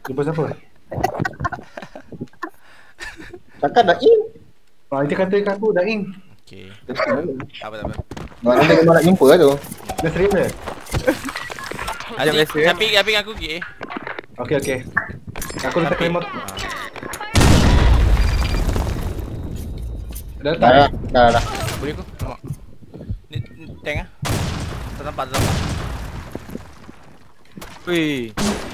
Jumpa siapa? Cakap dah in. Dia kata kat aku dah in. Okay. Tak Apa tak apa. Nanti memang nak jumpa lah tu. Dia stream dia? Tapi aku pergi. Okay. Aku letak remote. Dah letak? Dah. Boleh aku? Nampak. Ni tank ah. Tak nampak. Weh.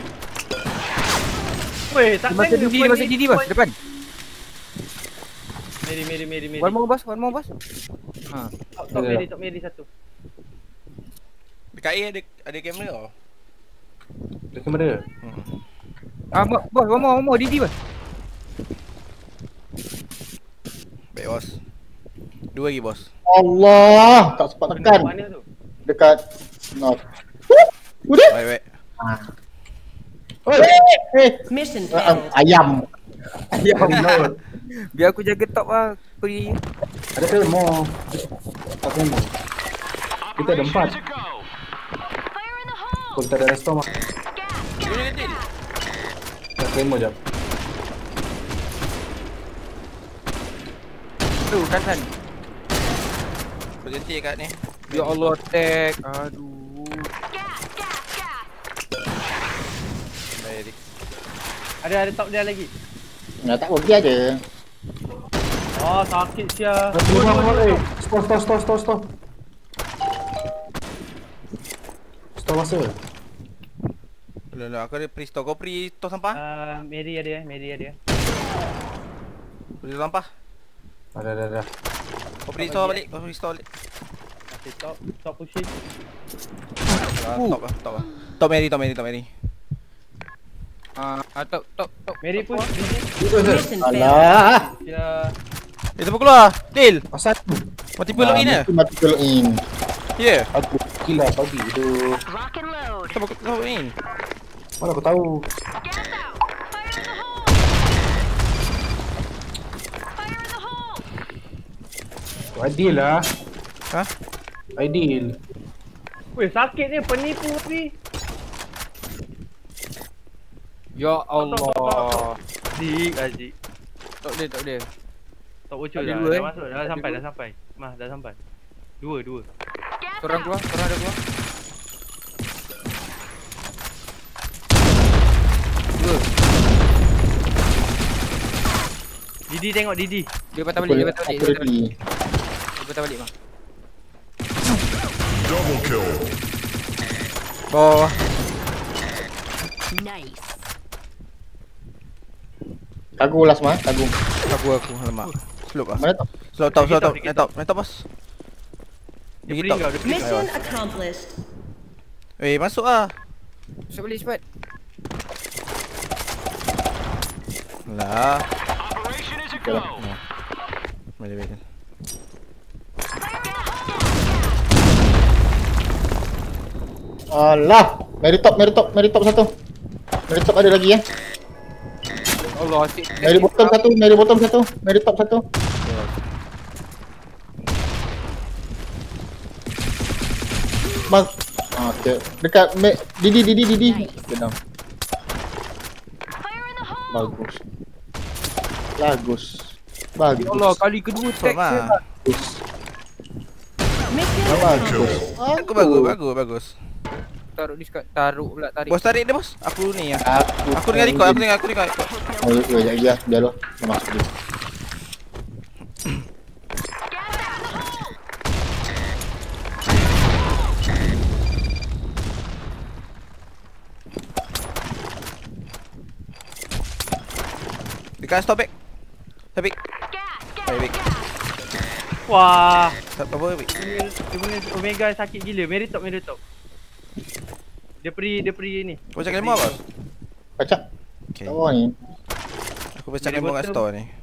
Weh, tak Masa kena. Didi, masa Didi bos, depan. Meri. One more bos. Top Meri satu. Dekat A ada kamera tau. Dia kamera. Bos, one more Didi bos. Baik bos. 2 lagi bos. Allah, tak sempat tekan. Mana tu? Dekat north. Udah? Baik. Mission failed. Ayam. Biar aku jaga top lah. Pergi. Ada remote. Tak remote. Kita ada 4. Kalau kita ada restore mah. Tak remote jap. Tu kanan. Berhenti kat ni. Ya Allah, tag. Aduh. Baik. Ada top dia lagi. Nak tak pergi aja. Oh, sakit sia. Stop. Stop masa. Aku ada pre-store. Kau pre-store sampah? Meri ada. Pre-store sampah? Dah. Kau pre-store balik. Okay, top pushing. Top lah. Top Mary. Top. Meri push. Mission failed. Alah. Ya. Siapa keluar? Dil. Asal Mati peluk in lah. Mati peluk in. Ya. aku gila pagi tu. Rock and load. Siapa keluar in? Mana aku tahu. Adil lah. Hah? Adil. Weh, sakit ni penipu ni. Ya Allah. Azik. Top dia. Top bocor Ada dah. dua, Dah masuk. Dah sampai. Mah, dah sampai. Dua. Korang ada keluar. Dua. Didi tengok Didi. Dia patah balik. Aku pergi. Dia patah balik bang. Bawah. Nice. Kagu last mah, kagu. Aku alamak. Slope ah. Mana tu? Slope top. Naik top bos. Dia Pergi bring top. kau, dia bring. Mission accomplished. Weh, masuk ah. Masuk balik cepat. Lah. Okay lah. Boleh. Alah, Meri top satu. Meri top ada lagi ya. Allah, asyik. Meri bottom satu. Meri top satu. Bang. Okey. Dekat Didi. Kenal. Bagus. Ya Allah, kali kedua tag Sama. saya. Mission Bagus. accomplished. Bagus. Taruh ni sekat. Taruh pula tarik. Bos tarik dia bos. Aku ni ya. Aku Aku dengan record. Oh, ya, dia loh. Masuk dia. Dekat stop back. Baik. Wah. Tak apa baik. Dia punya Omega sakit gila. Meri top. Dia peri ni. Kau cakap lemah bos. Kacak. Okay. Tahu ni. Aku baca lemah kat store ni.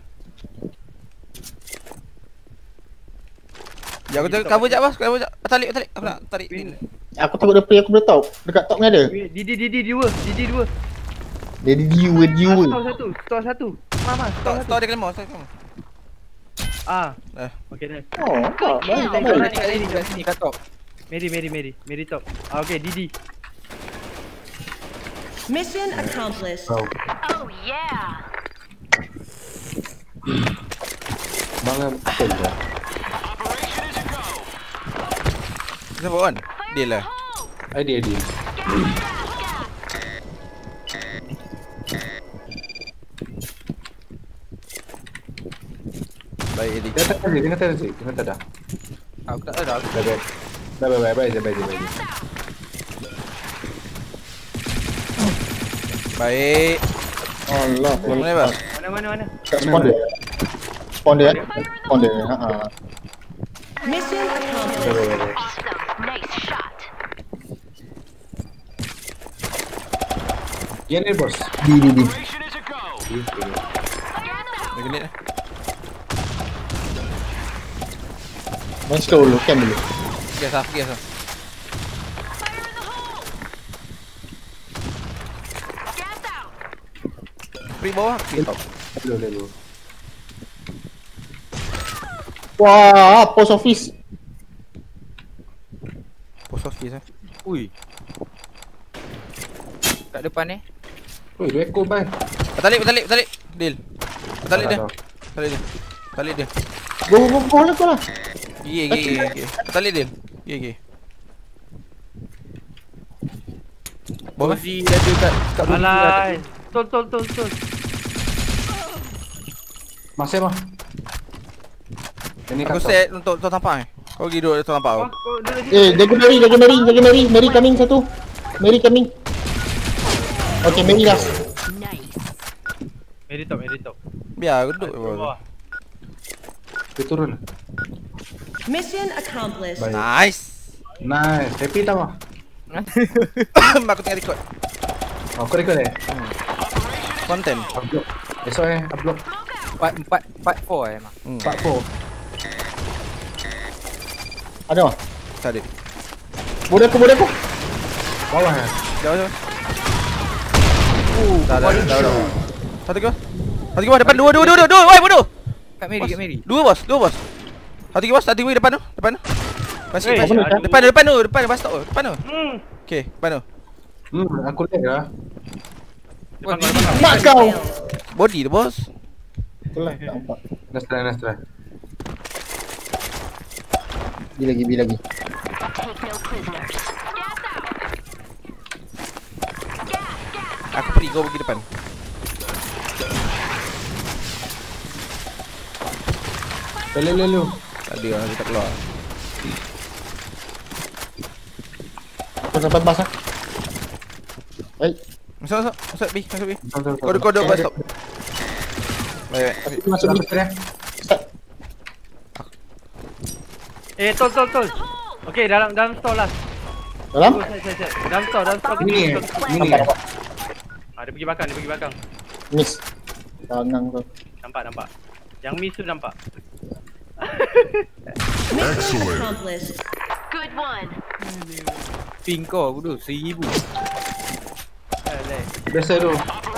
Ya aku cover jap bos. Tarik. Aku nak tarik ni. Aku takut dia play aku boleh tahu. Dekat top ni ada. Didi dua. Dia viewer. Store satu. Mama, Store dia lemah. Okey dah. Oh, tak baik. Kat sini kat top. Meri top. Okey, Didi. Mission accomplished. Bro. Oh yeah. Bangang betul dah. Siapa on? Dia lah. Dia. Baik Eddie. Dia kata sih. Dah. Aku tak ada. Dah, baik je. Baik. Allah. Mana bang? Mana? Kat spawn dia. Ha. Mission accomplished. Awesome. Nice shot. Dia ni bos. Di. Dia genit lah. Main slow dulu, camp dulu. Gas lah. Pergi bawah. Pergi top. Dulu. Wah, post office. Post office lah. Ui. Kat depan eh. Oi, 2 ekor bye. Balik. Deal. Balik dia. Go lah. Gigi. Balik deal. Gigi. Bawa Bozi dah ada kat Bozi dah ada. Alai. Tol. Masih mah. Ini Aku set untuk tampang. Kau pergi duduk tampang Kau kau. duduk situ. Jaga Mary coming satu. Mary coming. Okay, Mary last. Nice. Meri top. Biar aku duduk Bawah. Dia turun. Mission accomplished. Nice. Nice. Happy tak mah? Aku tengah record Kau record konten. Upload. Esok upload. 4 emang. 4-4. Ada mah? Tak ada. Bodoh aku. Bawah Jauh. Dah. Satu ke depan dua. Woi bodoh. Kat Mary. Dua bos. Satu ke depan tu. Masih Eh, depan tu. Depan bus stop tu. Depan tu. Okey, depan tu. Aku lihat lah. Mak kau. Body tu bos. Itulah tak nampak. Nice try. Bi lagi. Take no prisoners. Aku pergi, kau pergi depan. Lalu. Tak ada lah, dia tak keluar. Kau sampai bas ah. Baik. Masuk B. Kau duduk bus stop. Baik. Masuk dulu ya. Tol. Okey, dalam store lah. Dalam? Set. Dalam store. Ini. Dia pergi belakang. Miss. Tangan kau. Nampak. Yang miss tu nampak. Mission accomplished. Good one. Ping kau aku tu 1000. Alai. Biasa tu.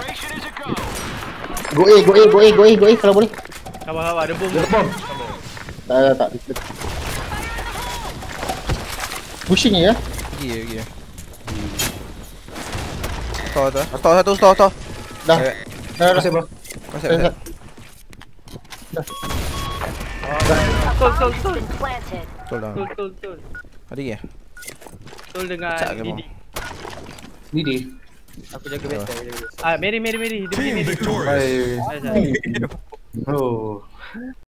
Go A kalau boleh. Sabar, ada bom. Tak. Pushing ya. Pergi. Store. Dah. Dah. Masuk. Tol. Been planted. Tol dah. Tol. Ada ke? Tol dengan Cak ke, Didi. Ni dia. Aku jaga best. Mary. Dia pergi Mary. Hai. Oh.